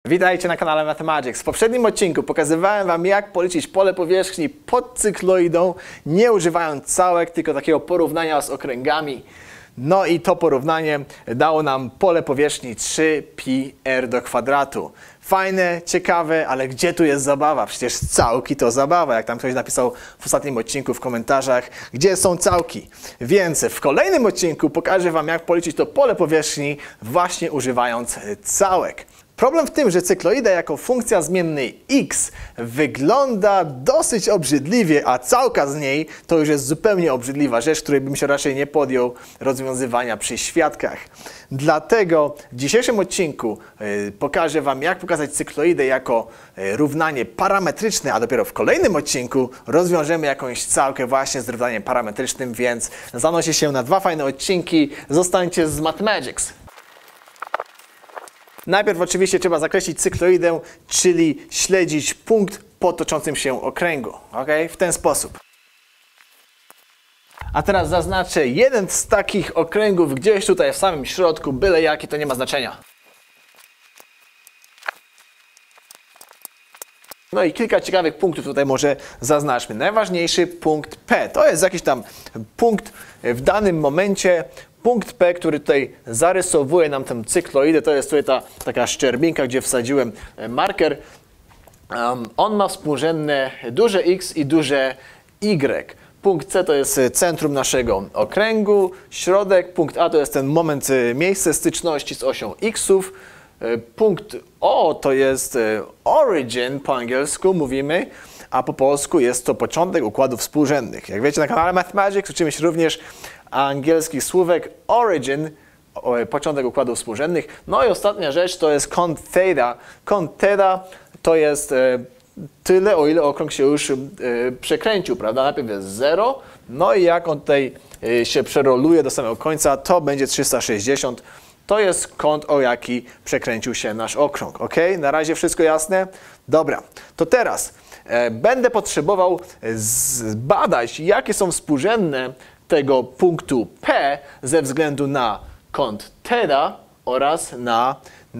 Witajcie na kanale Mathemagics. W poprzednim odcinku pokazywałem Wam, jak policzyć pole powierzchni pod cykloidą, nie używając całek, tylko takiego porównania z okręgami. No i to porównanie dało nam pole powierzchni 3πr². Fajne, ciekawe, ale gdzie tu jest zabawa? Przecież całki to zabawa, jak tam ktoś napisał w ostatnim odcinku w komentarzach, gdzie są całki. Więc w kolejnym odcinku pokażę Wam, jak policzyć to pole powierzchni właśnie używając całek. Problem w tym, że cykloida jako funkcja zmiennej x wygląda dosyć obrzydliwie, a całka z niej to już jest zupełnie obrzydliwa rzecz, której bym się raczej nie podjął rozwiązywania przy świadkach. Dlatego w dzisiejszym odcinku pokażę Wam, jak pokazać cykloidę jako równanie parametryczne, a dopiero w kolejnym odcinku rozwiążemy jakąś całkę właśnie z równaniem parametrycznym, więc zanosi się na dwa fajne odcinki. Zostańcie z Mathemagics. Najpierw oczywiście trzeba zakreślić cykloidę, czyli śledzić punkt po toczącym się okręgu. W ten sposób. A teraz zaznaczę jeden z takich okręgów gdzieś tutaj w samym środku, byle jaki, to nie ma znaczenia. No i kilka ciekawych punktów tutaj może zaznaczmy. Najważniejszy punkt P. To jest jakiś tam punkt w danym momencie. Punkt P, który tutaj zarysowuje nam tę cykloidę, to jest tutaj ta taka szczerbinka, gdzie wsadziłem marker. On ma współrzędne duże X i duże Y. Punkt C to jest centrum naszego okręgu, środek. Punkt A to jest ten moment, miejsce styczności z osią X'ów. Punkt O to jest origin, po angielsku mówimy, a po polsku jest to początek układów współrzędnych. Jak wiecie, na kanale Mathemagics uczymy się również angielskich słówek origin, początek układów współrzędnych. No i ostatnia rzecz to jest cont theta. Cont theta to jest tyle, o ile okrąg się już przekręcił, prawda? Najpierw jest 0, no i jak on tutaj się przeroluje do samego końca, to będzie 360. To jest kąt, o jaki przekręcił się nasz okrąg. Ok? Na razie wszystko jasne? Dobra. To teraz będę potrzebował zbadać, jakie są współrzędne tego punktu P ze względu na kąt theta oraz na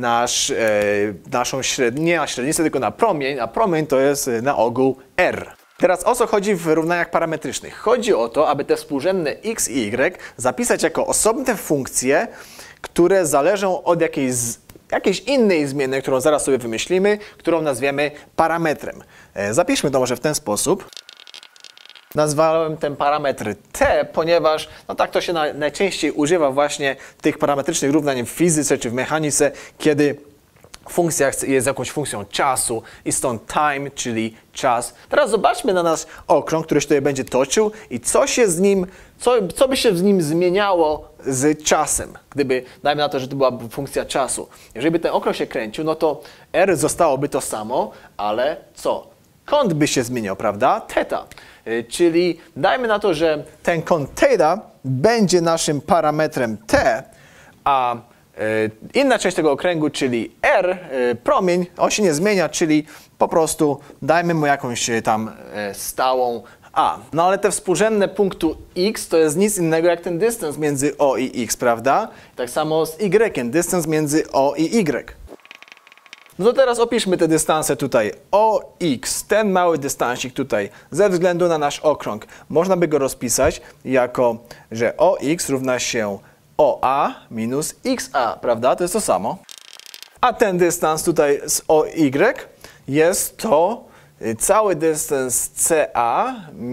naszą średnicę, tylko na promień, a promień to jest na ogół R. Teraz o co chodzi w równaniach parametrycznych? Chodzi o to, aby te współrzędne x i y zapisać jako osobne funkcje, które zależą od jakiejś innej zmiennej, którą zaraz sobie wymyślimy, którą nazwiemy parametrem. Zapiszmy to może w ten sposób. Nazwałem ten parametr t, ponieważ tak to się najczęściej używa właśnie tych parametrycznych równań w fizyce czy w mechanice, kiedy funkcja jest jakąś funkcją czasu i stąd time, czyli czas. Teraz zobaczmy na nasz okrąg, który się tutaj będzie toczył i co by się z nim zmieniało z czasem, gdyby, dajmy na to, że to była funkcja czasu. Jeżeli by ten okrąg się kręcił, no to r zostałoby to samo, ale co? Kąt by się zmieniał, prawda? Theta. Czyli dajmy na to, że ten kąt theta będzie naszym parametrem t, a inna część tego okręgu, czyli r, promień, on się nie zmienia, czyli po prostu dajmy mu jakąś tam stałą a. No ale te współrzędne punktu x to jest nic innego jak ten dystans między o i x, prawda? Tak samo z y, dystans między o i y. No to teraz opiszmy te dystanse tutaj. OX, ten mały dystansik tutaj, ze względu na nasz okrąg, można by go rozpisać jako, że OX równa się OA minus XA, prawda? To jest to samo. A ten dystans tutaj z OY jest to cały dystans CA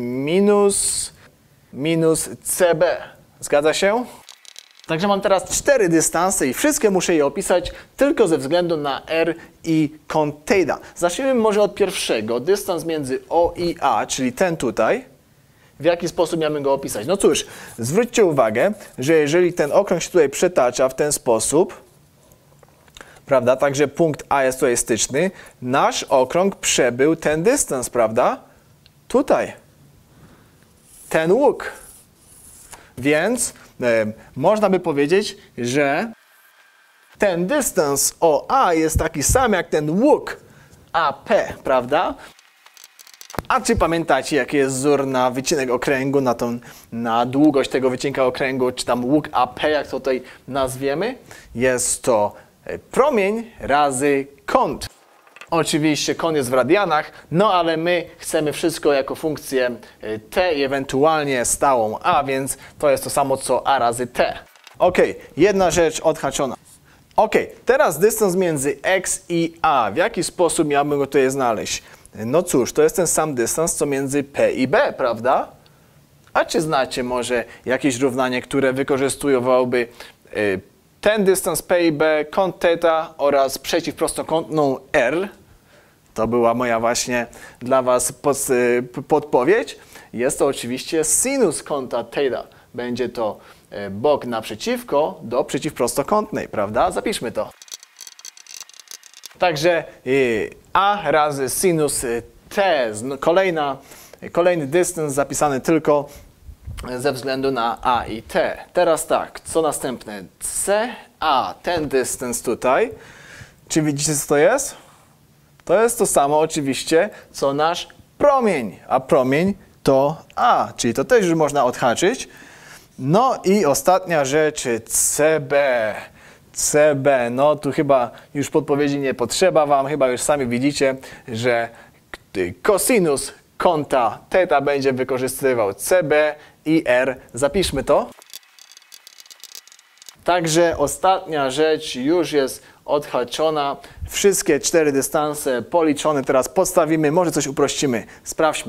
minus CB. Zgadza się? Także mam teraz 4 dystanse i wszystkie muszę je opisać tylko ze względu na r i kąt theta. Zacznijmy może od pierwszego. Dystans między O i A, czyli ten tutaj. W jaki sposób miałbym go opisać? No cóż, zwróćcie uwagę, że jeżeli ten okrąg się tutaj przetacza w ten sposób, prawda, także punkt A jest tutaj styczny, nasz okrąg przebył ten dystans, prawda? Tutaj. Ten łuk. Więc można by powiedzieć, że ten dystans OA jest taki sam jak ten łuk AP, prawda? A czy pamiętacie, jaki jest wzór na wycinek okręgu, na długość tego wycinka okręgu, czy tam łuk AP, jak to tutaj nazwiemy? Jest to promień razy kąt. Oczywiście kąt jest w radianach, no ale my chcemy wszystko jako funkcję t i ewentualnie stałą a, więc to jest to samo co a razy t. Ok, jedna rzecz odhaczona. Ok, teraz dystans między x i a. W jaki sposób miałbym go tutaj znaleźć? No cóż, to jest ten sam dystans co między p i b, prawda? A czy znacie może jakieś równanie, które wykorzystywałoby ten dystans p i b, kąt θ oraz przeciwprostokątną r? To była moja właśnie dla Was podpowiedź. Jest to oczywiście sinus kąta θ. Będzie to bok naprzeciwko do przeciwprostokątnej, prawda? Zapiszmy to. Także a razy sinus t, kolejny dystans zapisany tylko ze względu na a i t. Teraz tak, co następne? CA, ten dystans tutaj. Czy widzicie, co to jest? To jest to samo oczywiście, co nasz promień, a promień to a, czyli to też już można odhaczyć. No i ostatnia rzecz, CB, no tu chyba już podpowiedzi nie potrzeba Wam, chyba już sami widzicie, że kosinus kąta θ będzie wykorzystywał CB i R. Zapiszmy to. Także ostatnia rzecz już jest odhaczona. Wszystkie 4 dystanse policzone. Teraz podstawimy, może coś uprościmy. Sprawdźmy.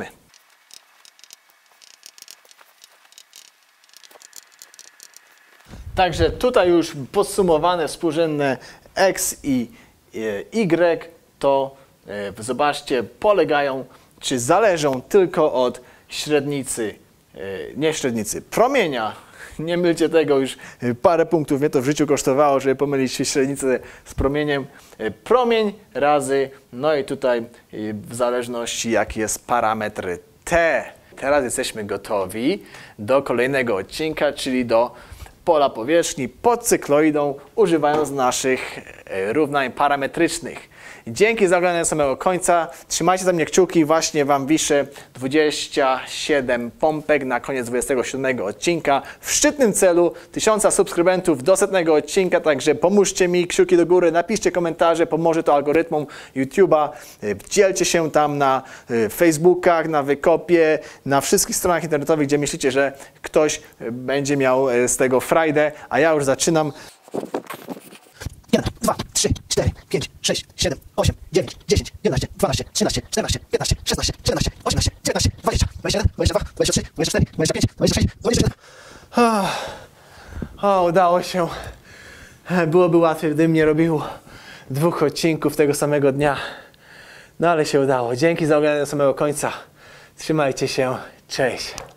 Także tutaj już podsumowane współrzędne x i y to zobaczcie, polegają czy zależą tylko od średnicy, nie średnicy, promienia. Nie mylcie tego, już parę punktów mnie to w życiu kosztowało, żeby pomylić średnicę z promieniem. Promień razy, no i tutaj w zależności jaki jest parametr t. Teraz jesteśmy gotowi do kolejnego odcinka, czyli do pola powierzchni pod cykloidą, używając naszych równań parametrycznych. Dzięki za oglądanie do samego końca. Trzymajcie za mnie kciuki. Właśnie Wam wiszę 27 pompek na koniec 27 odcinka. W szczytnym celu 1000 subskrybentów do 100 odcinka. Także pomóżcie mi, kciuki do góry, napiszcie komentarze. Pomoże to algorytmom YouTube'a. Dzielcie się tam na Facebookach, na Wykopie, na wszystkich stronach internetowych, gdzie myślicie, że ktoś będzie miał z tego frajdę. A ja już zaczynam. 1, 2, 3, 4, 5, 6, 7, 8, 9, 10, 11, 12, 13, 14, 15, 16, 17, 18, 19, 20, 21, 22, 23, 24, 25, 26, 27. Udało się. Byłoby łatwiej, gdybym nie robił 2 odcinków tego samego dnia. No ale się udało. Dzięki za oglądanie do samego końca. Trzymajcie się. Cześć.